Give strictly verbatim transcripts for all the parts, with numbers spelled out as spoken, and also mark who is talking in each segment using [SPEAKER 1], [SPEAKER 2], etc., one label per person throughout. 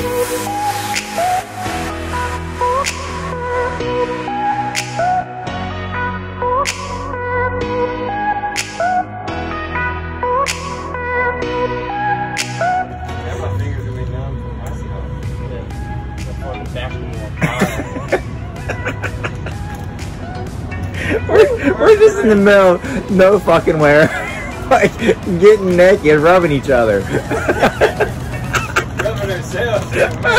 [SPEAKER 1] we're, we're just in the middle, no fucking where, like getting naked, rubbing each other.
[SPEAKER 2] Rubbing ourselves.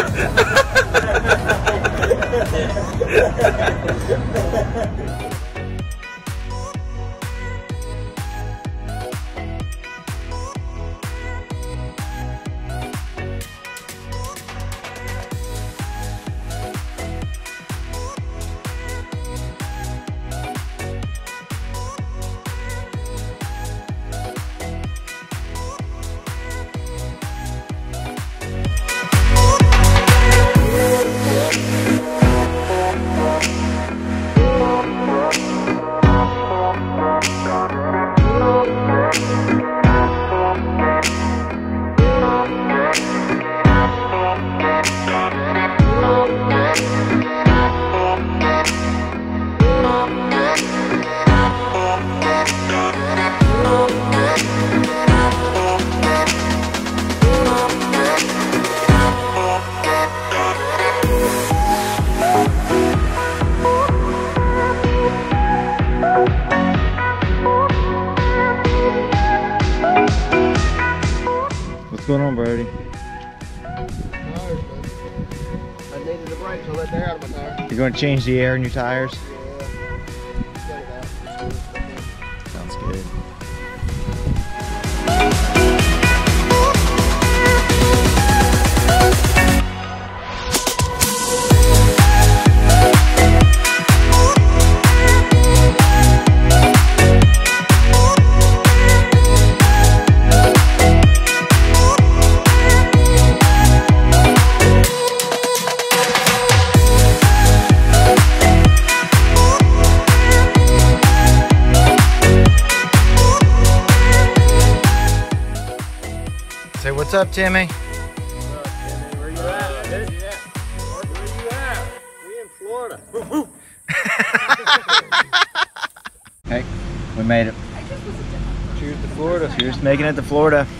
[SPEAKER 1] What's going on, Brody?
[SPEAKER 2] I needed a break, so I let the air out of my tire.
[SPEAKER 1] You're going to change the air in your tires?
[SPEAKER 2] Yeah.
[SPEAKER 1] Sounds good. Say what's up, Timmy.
[SPEAKER 2] What's up, Timmy? Where you at? Where you at? Where you at? We in Florida.
[SPEAKER 1] Hey, we made it. Cheers to Florida. Cheers to making it to Florida.